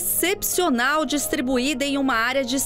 excepcional distribuída em uma área de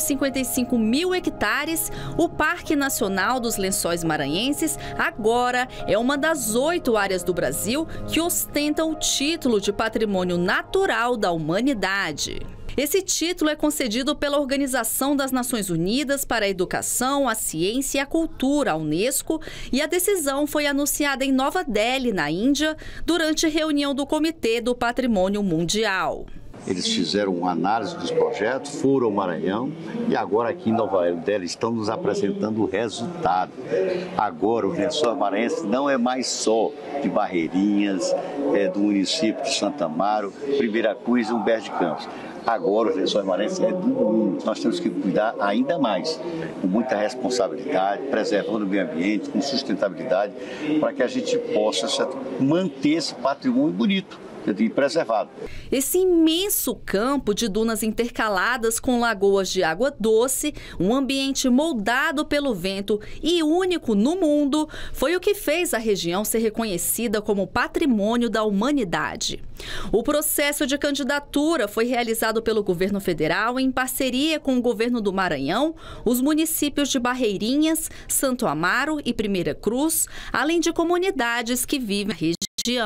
155 mil hectares, o Parque Nacional dos Lençóis Maranhenses agora é uma das 8 áreas do Brasil que ostentam o título de Patrimônio Natural da Humanidade. Esse título é concedido pela Organização das Nações Unidas para a Educação, a Ciência e a Cultura, a Unesco, e a decisão foi anunciada em Nova Delhi, na Índia, durante reunião do Comitê do Patrimônio Mundial. Eles fizeram uma análise dos projetos, foram ao Maranhão e agora aqui em Nova Delhi estão nos apresentando o resultado. Agora o Lençóis Maranhenses não é mais só de Barreirinhas, do município de Santo Amaro, Primeira Cruz e Humberto de Campos. Agora os Lençóis Maranhenses é do mundo. Nós temos que cuidar ainda mais, com muita responsabilidade, preservando o meio ambiente, com sustentabilidade, para que a gente possa manter esse patrimônio bonito e preservado. Esse imenso campo de dunas intercaladas com lagoas de água doce, um ambiente moldado pelo vento e único no mundo, foi o que fez a região ser reconhecida como Patrimônio da Humanidade. O processo de candidatura foi realizado pelo governo federal em parceria com o governo do Maranhão, os municípios de Barreirinhas, Santo Amaro e Primeira Cruz, além de comunidades que vivem na região.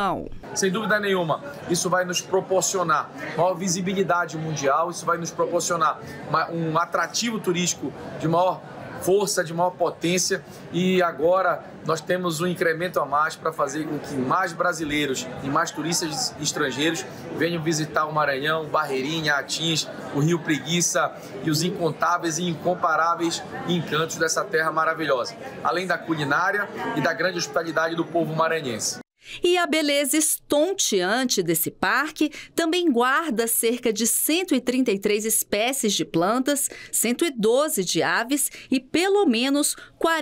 Sem dúvida nenhuma, isso vai nos proporcionar maior visibilidade mundial, isso vai nos proporcionar um atrativo turístico de maior força, de maior potência, e agora nós temos um incremento a mais para fazer com que mais brasileiros e mais turistas estrangeiros venham visitar o Maranhão, Barreirinha, Atins, o Rio Preguiça e os incontáveis e incomparáveis encantos dessa terra maravilhosa, além da culinária e da grande hospitalidade do povo maranhense. E a beleza estonteante desse parque também guarda cerca de 133 espécies de plantas, 112 de aves e pelo menos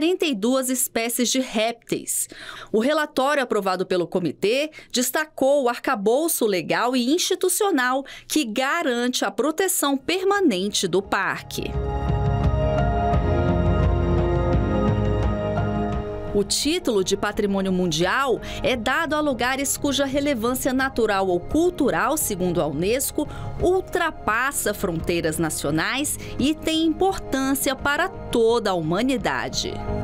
42 espécies de répteis. O relatório aprovado pelo comitê destacou o arcabouço legal e institucional que garante a proteção permanente do parque. O título de Patrimônio Mundial é dado a lugares cuja relevância natural ou cultural, segundo a Unesco, ultrapassa fronteiras nacionais e tem importância para toda a humanidade.